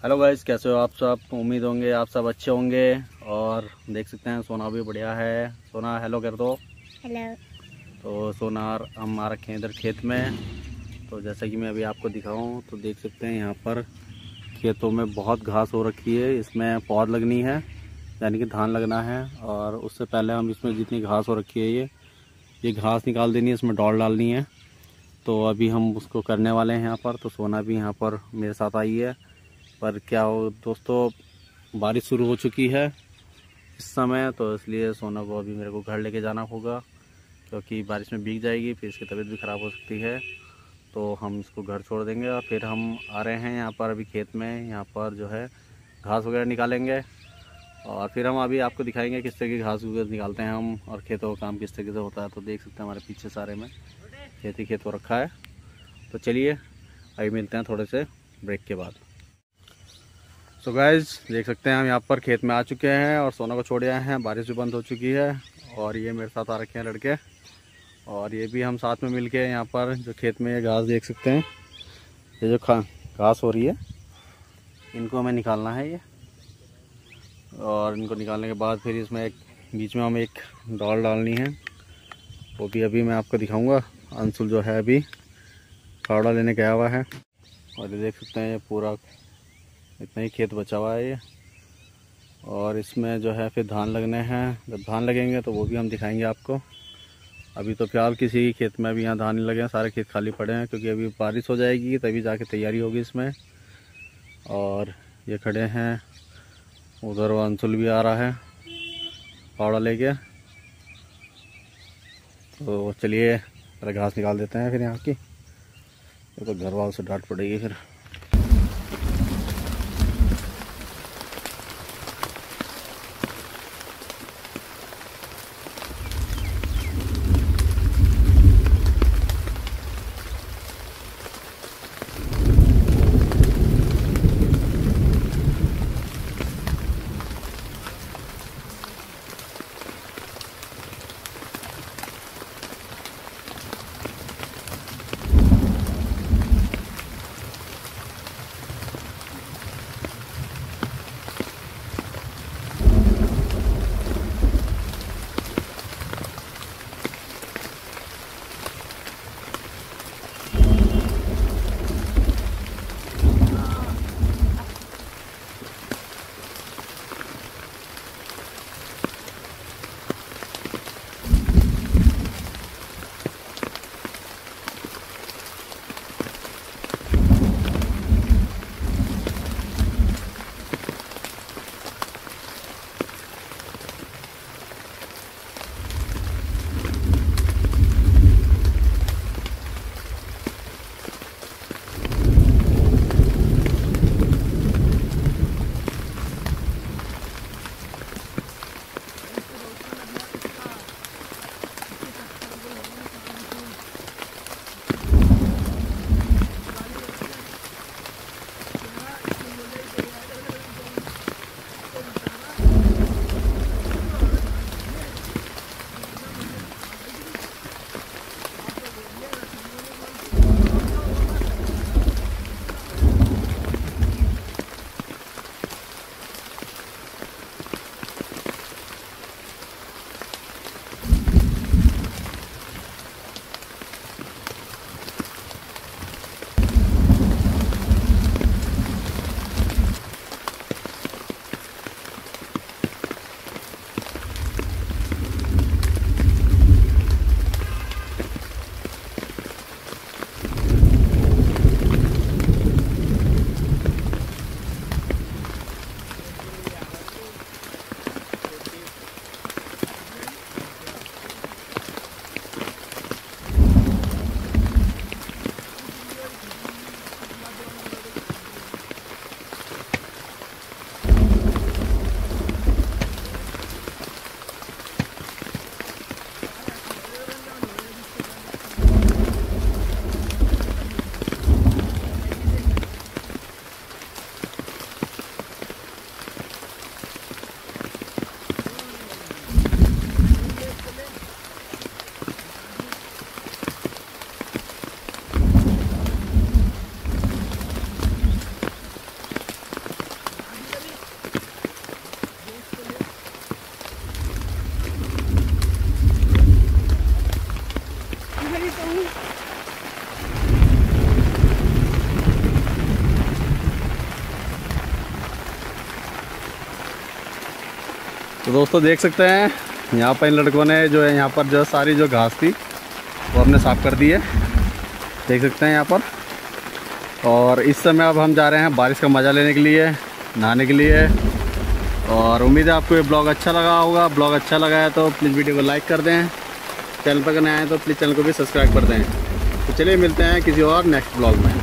Hello guys, कैसे हो आप सब। उम्मीद होंगे आप सब अच्छे होंगे। और देख सकते हैं सोना भी बढ़िया है। सोना हेलो कर दो। हेलो। तो सोना हम आ रखे हैं इधर खेत में। तो जैसा कि मैं अभी आपको दिखाऊं तो देख सकते हैं यहाँ पर खेतों में बहुत घास हो रखी है। इसमें पौध लगनी है, यानी कि धान लगना है। और उससे पहले हम इसमें जितनी घास हो रखी है ये घास निकाल देनी है, इसमें डॉल डालनी है। तो अभी हम उसको करने वाले हैं यहाँ पर। तो सोना भी यहाँ पर मेरे साथ आई है। पर क्या हो दोस्तों, बारिश शुरू हो चुकी है इस समय, तो इसलिए सोना को अभी मेरे को घर लेके जाना होगा, क्योंकि बारिश में भीग जाएगी, फिर इसकी तबीयत भी ख़राब हो सकती है। तो हम इसको घर छोड़ देंगे और फिर हम आ रहे हैं यहाँ पर अभी खेत में। यहाँ पर जो है घास वगैरह निकालेंगे और फिर हम अभी आपको दिखाएंगे किस तरह की घास वगैरह निकालते हैं हम, और खेतों का काम किस तरीके से होता है। तो देख सकते हैं हमारे पीछे सारे में खेत हो रखा है। तो चलिए अभी मिलते हैं थोड़े से ब्रेक के बाद। सो गाइज देख सकते हैं हम यहाँ पर खेत में आ चुके हैं और सोना को छोड़ आए हैं। बारिश भी बंद हो चुकी है और ये मेरे साथ आ रखे हैं लड़के, और ये भी हम साथ में मिलके यहाँ पर जो खेत में ये घास देख सकते हैं, ये जो घास हो रही है इनको हमें निकालना है ये। और इनको निकालने के बाद फिर इसमें एक बीच में हमें एक डॉल डालनी है, वो भी अभी मैं आपको दिखाऊँगा। अंशुल जो है अभी फावड़ा लेने गया हुआ है। और ये देख सकते हैं ये पूरा इतना ही खेत बचा हुआ है ये। और इसमें जो है फिर धान लगने हैं। जब धान लगेंगे तो वो भी हम दिखाएंगे आपको। अभी तो फिलहाल किसी खेत में अभी यहाँ धान नहीं लगे हैं, सारे खेत खाली पड़े हैं, क्योंकि अभी बारिश हो जाएगी तभी जाके तैयारी होगी इसमें। और ये खड़े हैं उधर, वो अंशुल भी आ रहा है फावड़ा लेके। तो चलिए पहले घास निकाल देते हैं फिर यहाँ की, तो घर वालों से डांट पड़ेगी फिर। तो दोस्तों देख सकते हैं यहाँ पर इन लड़कों ने जो है यहाँ पर जो सारी जो घास थी वो हमने साफ़ कर दी है, देख सकते हैं यहाँ पर। और इस समय अब हम जा रहे हैं बारिश का मज़ा लेने के लिए, नहाने के लिए। और उम्मीद है आपको ये ब्लॉग अच्छा लगा होगा। ब्लॉग अच्छा लगा है तो प्लीज़ वीडियो को लाइक कर दें, चैनल पर नए आए तो प्लीज़ चैनल को भी सब्सक्राइब कर दें। तो चलिए मिलते हैं किसी और नेक्स्ट ब्लॉग में।